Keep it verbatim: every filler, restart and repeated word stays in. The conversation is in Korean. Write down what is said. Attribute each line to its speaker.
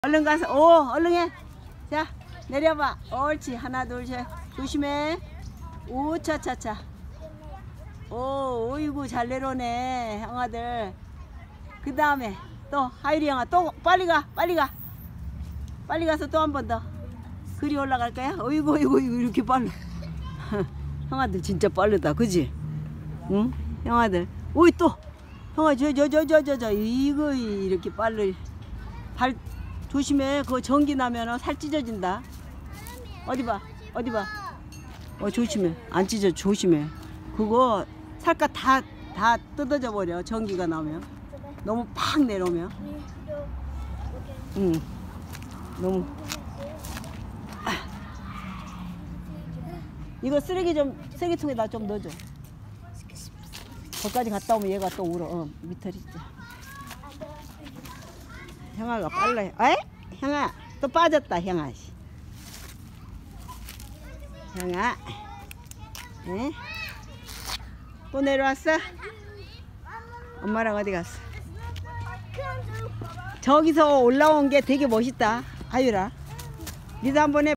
Speaker 1: 얼른 가서 오 얼른 해. 자 내려봐. 옳지. 하나 둘 셋. 조심해. 오 차차차. 오 어이구 잘 내려오네 형아들. 그 다음에 또 하율이 형아 또 빨리 가 빨리 가 빨리 가서 또 한 번 더. 그리 올라갈 거야? 어이구 어이구 어이구 이렇게 빨라. 형아들 진짜 빠르다 그지? 응? 형아들 오이 또 형아 저 저 저 저 저 저 이거 이렇게 빨리. 발 조심해. 그거 전기 나면 살 찢어진다. 어디 봐 어디 봐. 어 조심해. 안 찢어. 조심해. 그거 살갗 다 다 뜯어져 버려 전기가 나면. 너무 팍 내려오면. 응 너무. 아. 이거 쓰레기 좀 쓰레기통에다 좀 넣어줘. 거기까지 갔다 오면 얘가 또 울어. 어, 밑털 있지. 형아가 빨라. 에? 형아 또 빠졌다 형아. 형아 에? 또 내려왔어? 엄마랑 어디 갔어? 저기서 올라온 게 되게 멋있다 하율아. 니도 한번 해.